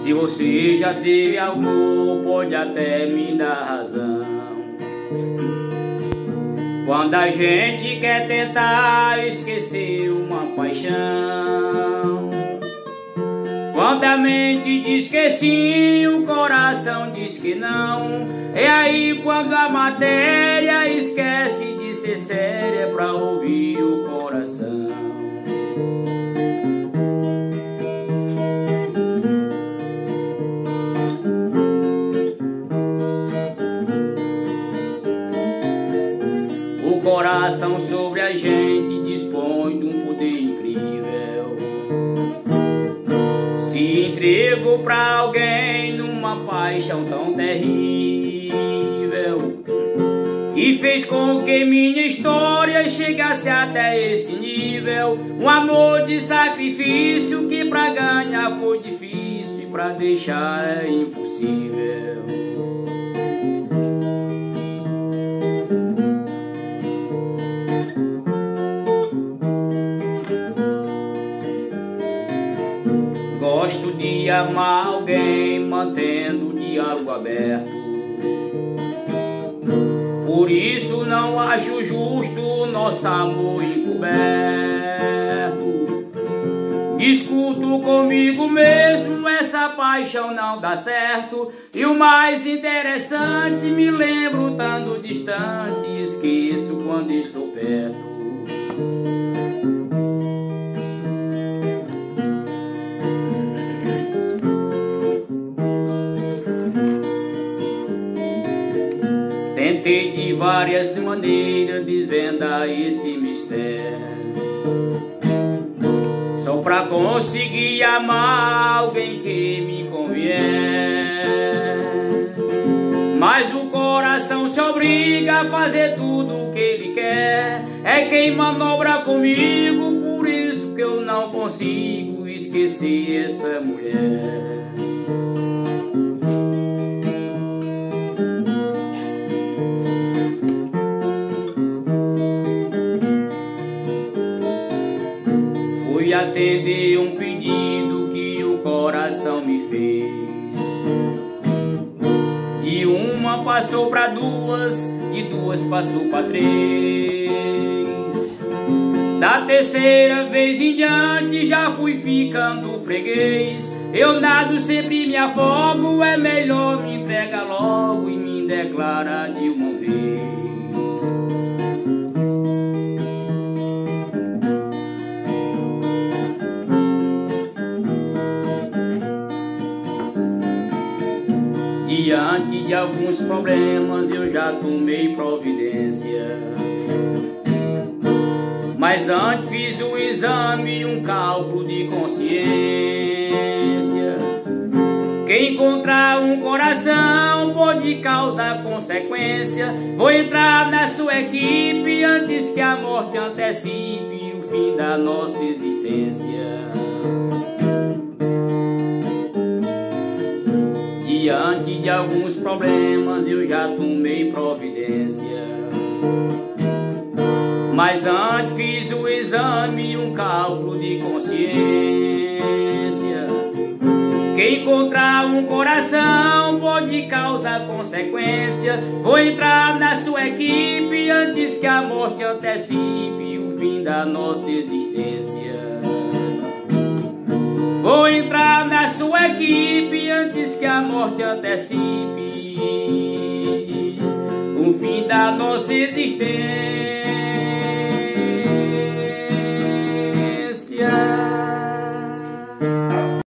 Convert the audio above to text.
Se você já teve amor, pode até me dar razão. Quando a gente quer tentar esquecer uma paixão, quando a mente diz que sim, o coração diz que não. É aí quando a matéria esquece de ser séria pra ouvir o coração. O coração sobre a gente dispõe de um poder incrível. Se entregou pra alguém numa paixão tão terrível, e fez com que minha história chegasse até esse nível. Um amor de sacrifício que pra ganhar foi difícil e pra deixar é impossível. Gosto de amar alguém mantendo o diálogo aberto. Por isso não acho justo nosso amor encoberto. Discuto comigo mesmo, essa paixão não dá certo. E o mais interessante, me lembro tanto distante, esqueço quando estou perto. Tentei de várias maneiras desvendar esse mistério, só pra conseguir amar alguém que me convier. Mas o coração se obriga a fazer tudo o que ele quer. É quem manobra comigo, por isso que eu não consigo esquecer essa mulher. Fui atender um pedido que o coração me fez. De uma passou para duas, de duas passou para três. Da terceira vez em diante já fui ficando freguês. Eu nado, sempre me afogo, é melhor me entregar logo e me declarar de uma vez. Diante de alguns problemas eu já tomei providência, mas antes fiz um exame, um cálculo de consciência. Quem encontrar um coração pode causar consequência. Vou entrar na sua equipe antes que a morte antecipe o fim da nossa existência. Diante de alguns problemas eu já tomei providência, mas antes fiz o exame, um cálculo de consciência. Quem encontrar um coração pode causar consequência. Vou entrar na sua equipe antes que a morte antecipe o fim da nossa existência. Vou entrar na sua equipe antes que a morte antecipe o fim da nossa existência.